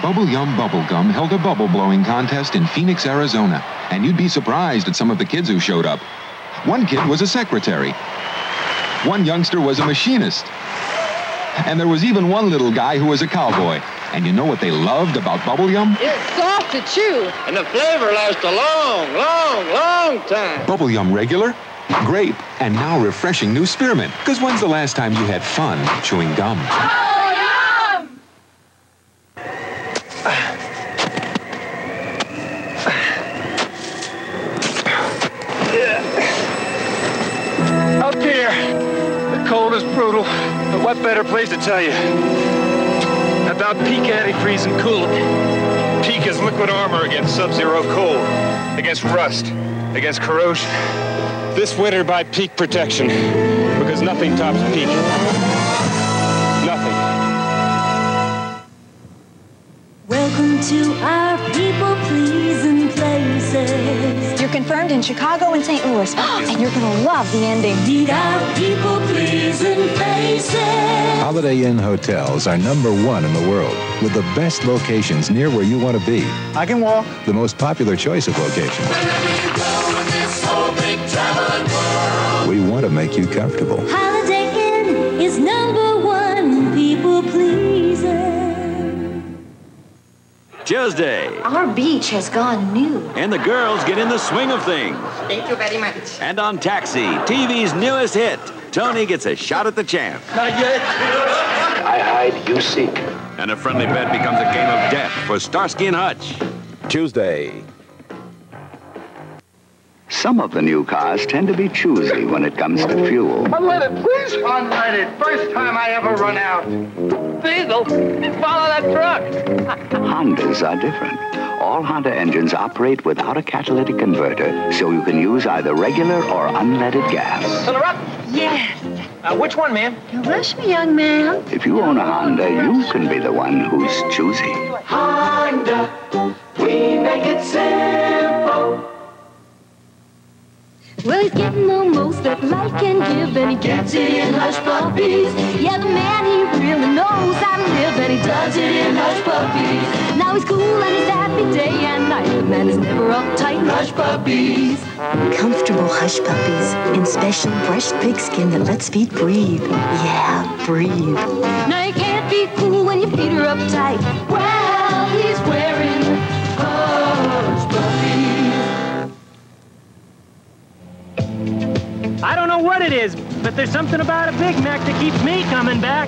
Bubble Yum Bubble Gum held a bubble blowing contest in Phoenix, Arizona, and you'd be surprised at some of the kids who showed up. One kid was a secretary. One youngster was a machinist. And there was even one little guy who was a cowboy. And you know what they loved about Bubble Yum? It's soft to chew. And the flavor lasts a long, long, long time. Bubble Yum regular, grape, and now refreshing new spearmint. Because when's the last time you had fun chewing gum? Bubble Yum! Up here, the cold is brutal. But what better place to tell you about Peak antifreeze and coolant? Peak is liquid armor against sub-zero cold, against rust, against corrosion. This winter, buy Peak protection, because nothing tops Peak. Nothing. Welcome to our people-pleasing places. You're confirmed in Chicago and St. Louis, and you're gonna love the ending. Need our people-pleasing places. Holiday Inn hotels are #1 in the world, with the best locations near where you want to be. I can walk. The most popular choice of locations. We want to make you comfortable. Holiday Inn is #1 people-pleasing. Tuesday. Our beach has gone new. And the girls get in the swing of things. Thank you very much. And on Taxi, TV's newest hit, Tony gets a shot at the champ. Not yet. I hide, you seek. And a friendly bet becomes a game of death for Starsky and Hutch. Tuesday. Some of the new cars tend to be choosy when it comes to fuel. Unleaded, please. Unleaded. First time I ever run out. Diesel, follow that truck. Hondas are different. All Honda engines operate without a catalytic converter, so you can use either regular or unleaded gas. Fill her up. Yes. Which one, ma'am? Now rush me, young man. If you own a Honda, you can be the one who's choosy. Honda, we make it simple. Well, he's getting the most that life can give, and he gets it in Hush Puppies. Yeah, the man, he really knows how to live, and he does it in Hush Puppies. Now he's cool and he's happy day and night. The man is never uptight in Hush Puppies. Comfortable Hush Puppies in special brushed pigskin that lets feet breathe. Yeah, breathe. Now you can't be cool when your feet are uptight. Well, he's wearing Hush Puppies. I don't know what it is, but there's something about a Big Mac that keeps me coming back.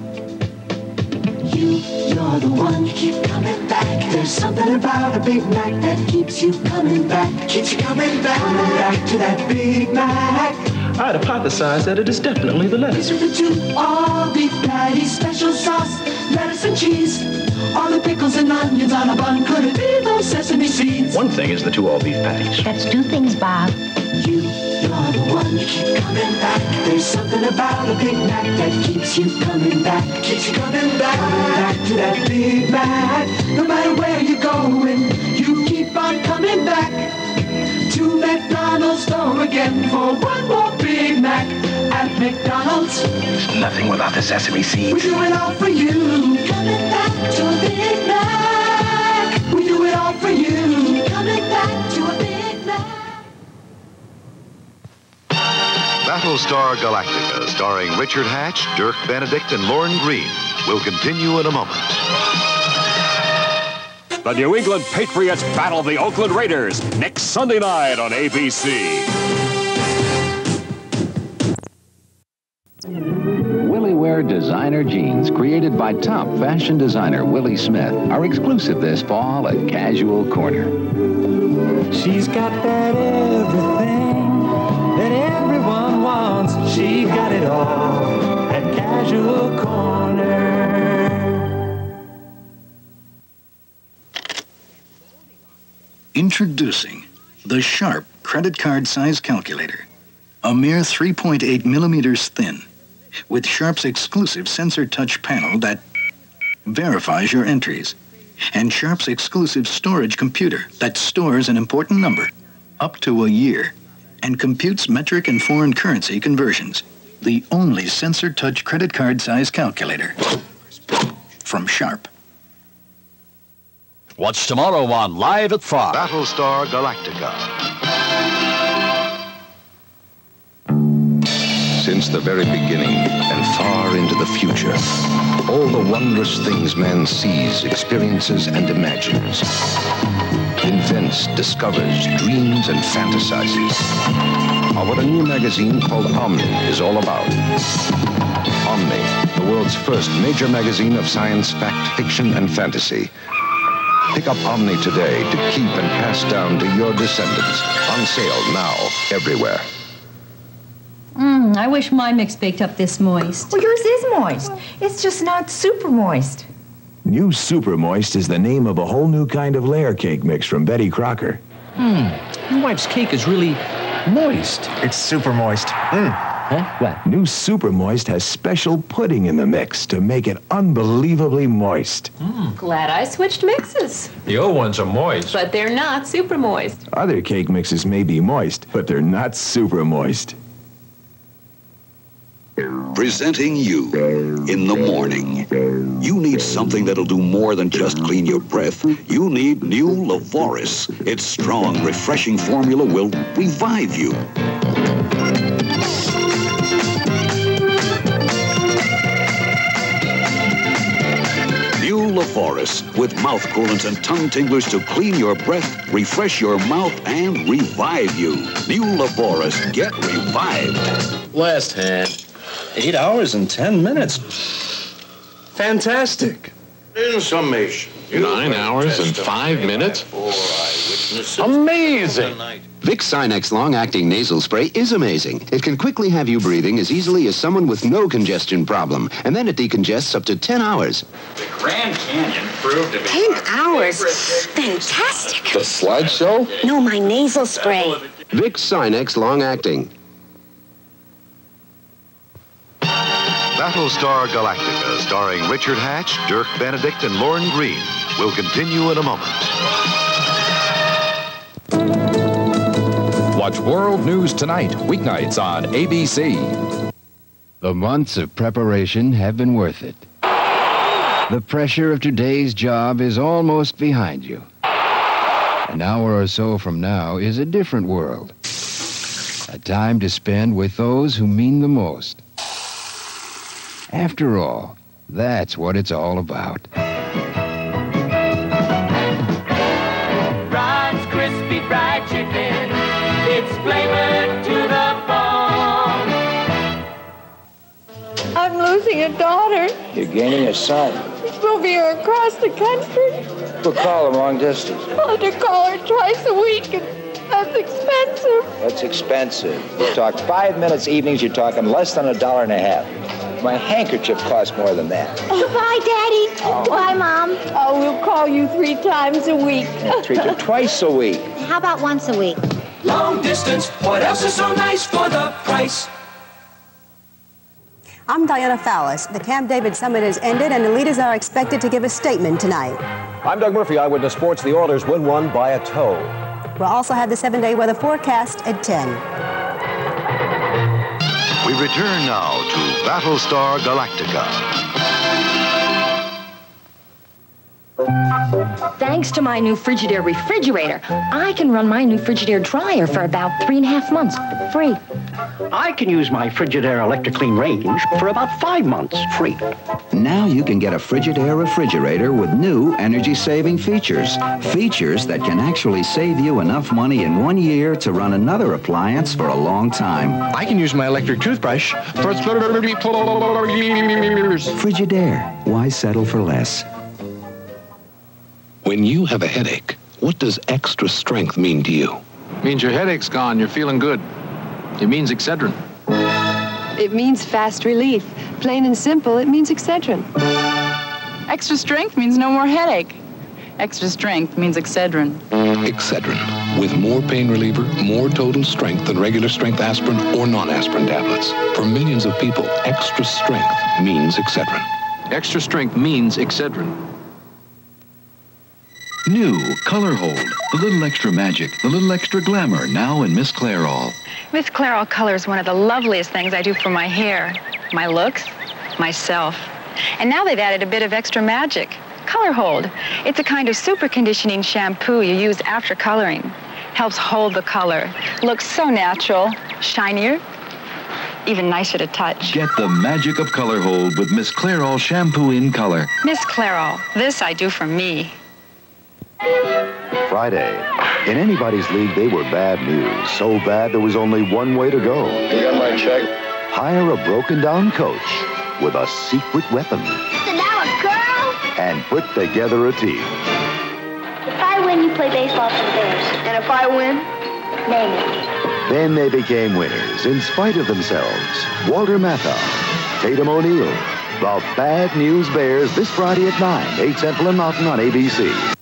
You're the one, keep coming back. There's something about a Big Mac that keeps you coming back. Keeps you coming back. Coming back to that Big Mac. I'd hypothesize that it is definitely the lettuce. These are the 2 all-beef patties, special sauce, lettuce and cheese. All the pickles and onions on a bun, could it be those sesame seeds? One thing is the 2 all-beef patties. That's 2 things, Bob. You're the one, you keep coming back. There's something about a Big Mac that keeps you coming back. Keeps you coming back. Coming back to that Big Mac. No matter where you're going, you keep on coming back. To McDonald's store again for one more Big Mac. At McDonald's, There's nothing without the sesame seeds. we do it all for you. Coming back to a Big Mac. We do it all for you. Coming back to a Big Mac. Battlestar Galactica, starring Richard Hatch, Dirk Benedict, and Lorne Greene, will continue in a moment. The New England Patriots battle the Oakland Raiders next Sunday night on ABC. Willie Wear designer jeans created by top fashion designer Willie Smith are exclusive this fall at Casual Corner. She's got that everything that everyone wants. She got it all at Casual Corner. Introducing the Sharp credit card size calculator. A mere 3.8 millimeters thin, with Sharp's exclusive sensor touch panel that verifies your entries, and Sharp's exclusive storage computer that stores an important number up to a year and computes metric and foreign currency conversions. The only sensor touch credit card size calculator from Sharp. Watch tomorrow on Live at 5. Battlestar Galactica. Since the very beginning and far into the future, all the wondrous things man sees, experiences, and imagines, invents, discovers, dreams, and fantasizes, are what a new magazine called Omni is all about. Omni, the world's first major magazine of science, fact, fiction, and fantasy. Pick up Omni today to keep and pass down to your descendants. On sale now, everywhere. I wish my mix baked up this moist. Well, yours is moist. It's just not super moist. New Super Moist is the name of a whole new kind of layer cake mix from Betty Crocker. Your wife's cake is really moist. It's super moist. Huh? What? New Super Moist has special pudding in the mix to make it unbelievably moist. Glad I switched mixes. The old ones are moist. But they're not super moist. Other cake mixes may be moist, but they're not super moist. Presenting you in the morning. You need something that'll do more than just clean your breath. You need new Lavoris. Its strong, refreshing formula will revive you. New Lavoris with mouth coolants and tongue tinglers to clean your breath, refresh your mouth, and revive you. New Lavoris. Get revived. Last hand. 8 hours and 10 minutes. Fantastic. In summation. 9 hours and 5 minutes? Amazing. Vicks Sinex long-acting nasal spray is amazing. It can quickly have you breathing as easily as someone with no congestion problem. And then it decongests up to 10 hours. The Grand Canyon proved to be... 10 hours? Fantastic. The slideshow? No, my nasal spray. Vicks Sinex long-acting. Battlestar Galactica, starring Richard Hatch, Dirk Benedict, and Lorne Greene, will continue in a moment. Watch World News Tonight, weeknights on ABC. The months of preparation have been worth it. The pressure of today's job is almost behind you. An hour or so from now is a different world. A time to spend with those who mean the most. After all, that's what it's all about. Ron's Krispy Fried Chicken. It's flavored to the bone. I'm losing a daughter. You're gaining a son. She's moving her across the country. We'll call him long distance. I'll have to call her twice a week, and that's expensive. That's expensive. You talk 5 minutes evenings, you're talking less than $1.50. My handkerchief costs more than that. Goodbye, Daddy. Goodbye, Mom. Oh, we'll call you 3 times a week. Twice a week. How about once a week? Long distance. What else is so nice for the price? I'm Diana Fallis. The Camp David Summit has ended, and the leaders are expected to give a statement tonight. I'm Doug Murphy, Eyewitness Sports. The Oilers win one by a toe. We'll also have the 7-day weather forecast at 10. We return now to Battlestar Galactica. Thanks to my new Frigidaire refrigerator, I can run my new Frigidaire dryer for about 3.5 months free. I can use my Frigidaire electric clean range for about 5 months free. Now you can get a Frigidaire refrigerator with new energy-saving features. Features that can actually save you enough money in 1 year to run another appliance for a long time. I can use my electric toothbrush for 30 years. Frigidaire. Why settle for less? When you have a headache, what does extra strength mean to you? Means your headache's gone, you're feeling good. It means Excedrin. It means fast relief. Plain and simple, it means Excedrin. Extra strength means no more headache. Extra strength means Excedrin. Excedrin, with more pain reliever, more total strength than regular strength aspirin or non-aspirin tablets. For millions of people, extra strength means Excedrin. Extra strength means Excedrin. New Color Hold. A little extra magic, a little extra glamour, now in Miss Clairol. Miss Clairol Color is one of the loveliest things I do for my hair, my looks, myself. And now they've added a bit of extra magic. Color Hold. It's a kind of super conditioning shampoo you use after coloring. Helps hold the color. Looks so natural, shinier, even nicer to touch. Get the magic of Color Hold with Miss Clairol shampoo in color. Miss Clairol, this I do for me. Friday. In anybody's league, they were bad news. So bad there was only one way to go. You got my check? Hire a broken-down coach with a secret weapon. So now a girl? And put together a team. If I win, you play baseball for the Bears. And if I win? Name it. Then they became winners in spite of themselves. Walter Matthau, Tatum O'Neal, the Bad News Bears this Friday at 9, 8 Central and Mountain on ABC.